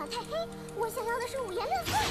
晚太黑，我想要的是五颜六色。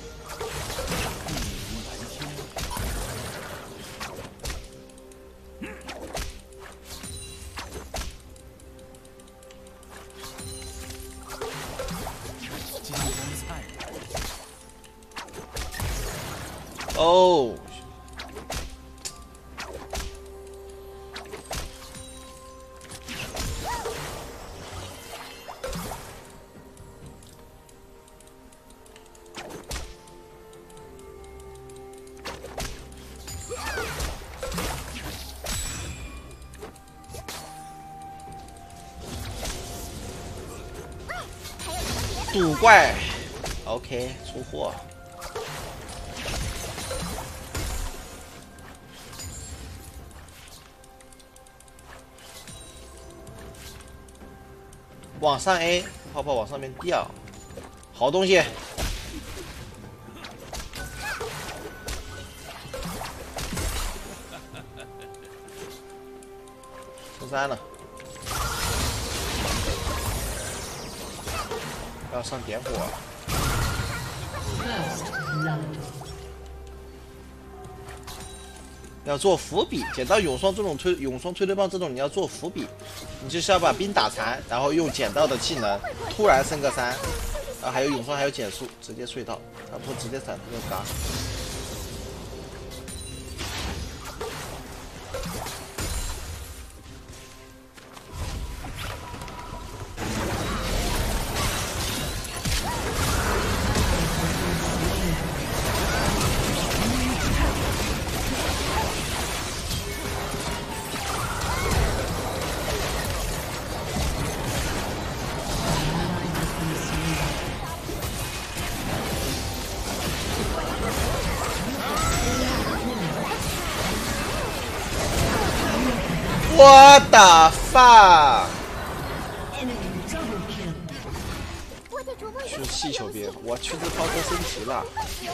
哦。 赌怪 ，OK， 出货。往上 A， 泡泡往上面掉，好东西。升3了。 要上点火，要做伏笔。捡到永霜这种永霜催泪棒这种，你要做伏笔，你就是要把兵打残，然后用捡到的技能突然升个3，啊，还有永霜还有减速，直接睡到，他不直接闪这个嘎。 我的 fuck！ 是气球兵，我去这炮车升级了。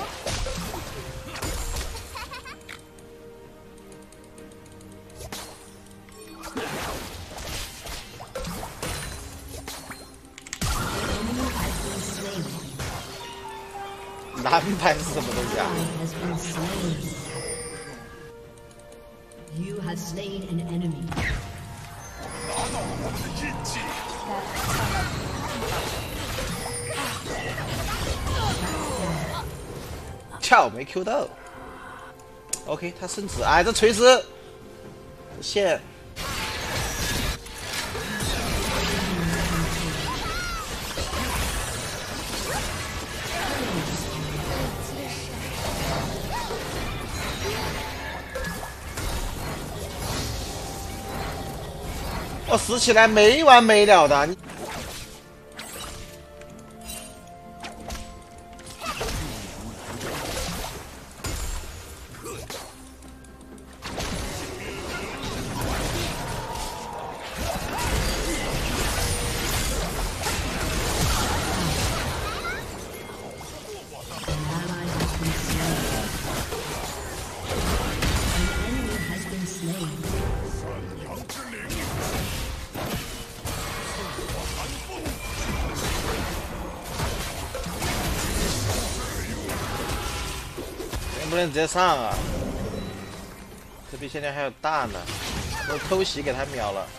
蓝牌是什么东西啊？ You have slain an enemy. 跳没 Q 到。OK， 他升职，哎，这锤子线。我死起来没完没了的。你能不能直接上啊？这边现在还有大呢，我偷袭给他秒了。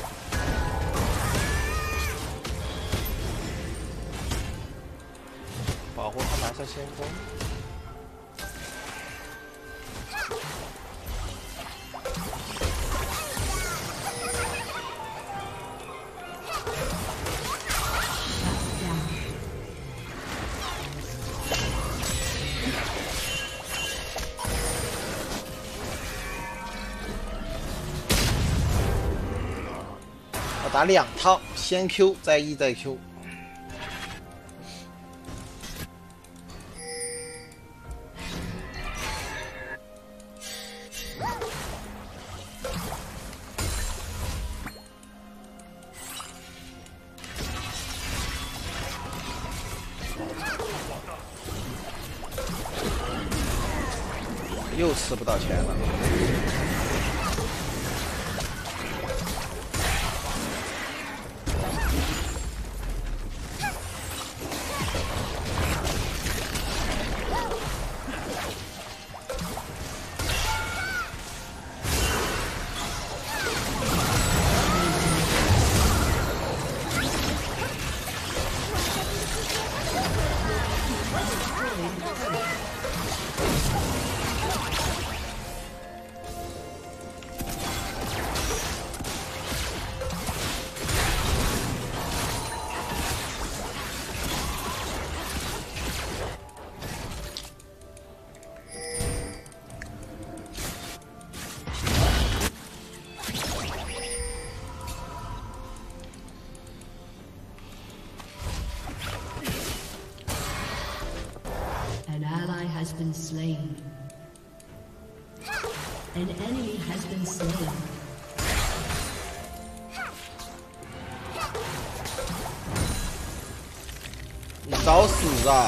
保护他拿下先锋。打2套，先 Q 再 E 再 Q。又吃不到钱了。 An ally has been slain. An enemy has been slain. 你找死啊！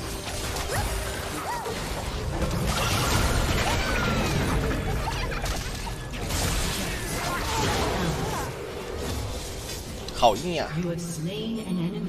好硬呀！ You have slain an enemy.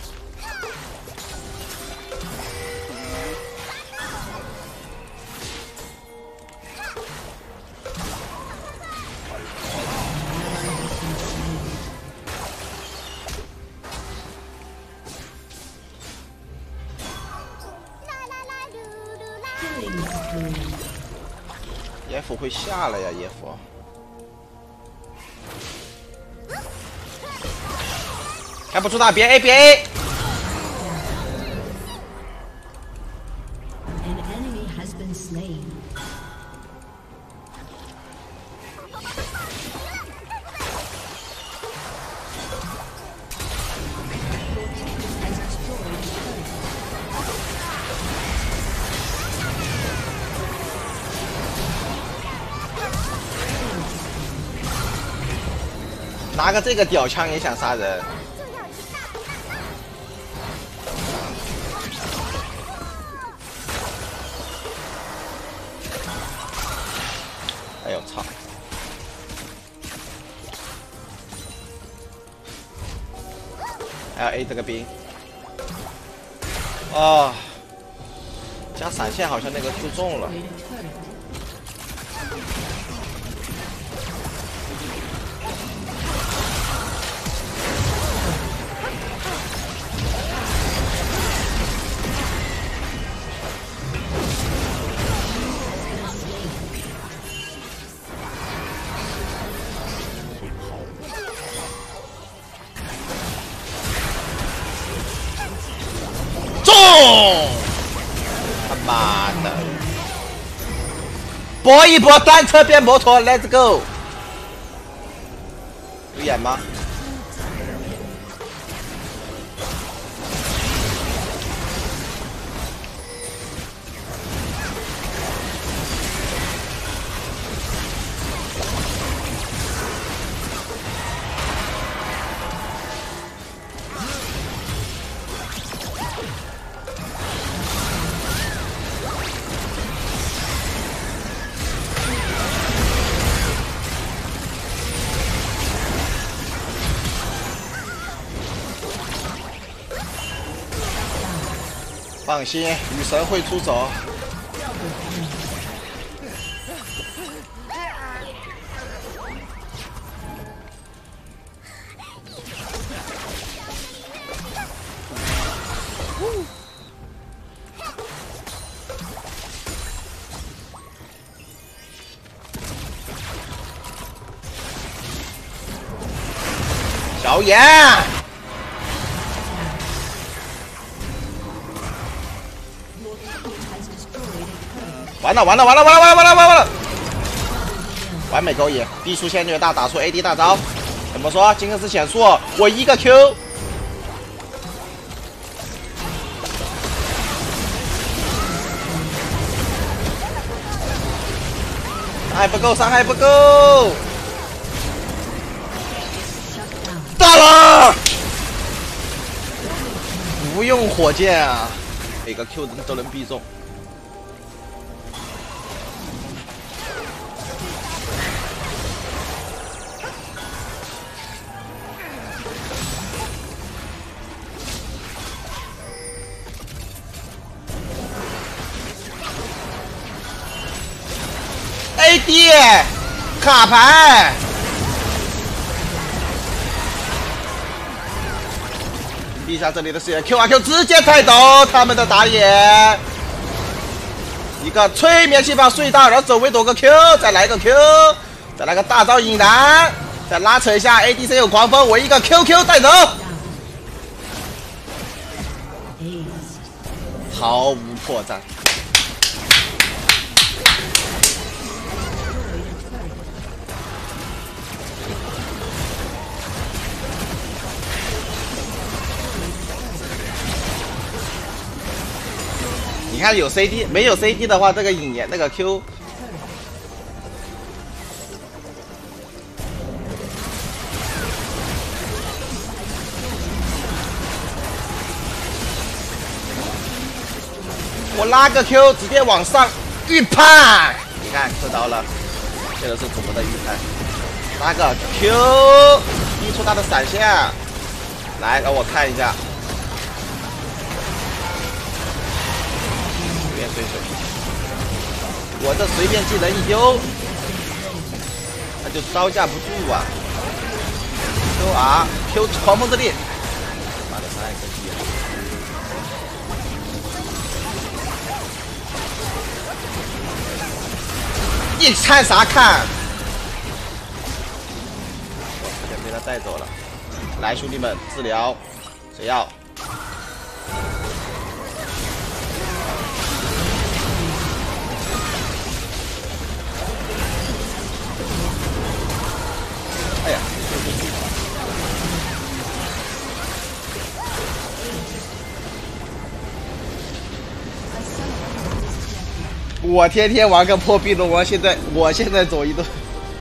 Killing spree. 野辅会下了呀，野辅。看不出他别 A 别 A。 An enemy has been slain. Has destroyed a turret. 拿个这个屌枪也想杀人？哎呦操！还要 A 这个兵。哦，加闪现好像那个 Q 中了。 中！他妈的！搏一搏，单车变摩托 ，Let's go！ 有眼吗？放心，雨神会出手。小野。 完了完了完了完了完了完了完了！完美勾引，逼出仙女大，打出 AD 大招。怎么说？金克斯减速，我一个 Q。伤害不够，伤害不够。大了！不用火箭啊，每个 Q 都能必中。 AD 卡牌， 避一下这里的视野 ，Q 啊 Q 直接带走他们的打野。一个催眠气泡隧道，然后走位躲个 Q， 再来个 Q， 再来个大招引燃，再拉扯一下 ADC 有狂风，我一个 QQ 带走，毫无破绽。你看有 CD， 没有 CD 的话，这个引言那个 Q。我拉个 Q 直接往上预判，你看收到了，这个是主播的预判，拉个 Q 逼出他的闪现，来让我看一下，随便对手，我这随便技能一丢，他就招架不住啊 ！Q 狂风之力，妈的太可惜了。你看啥看？我差点被他带走了。来，兄弟们，治疗，谁要？哎呀！我天天玩个破壁龙王，我现在走一顿。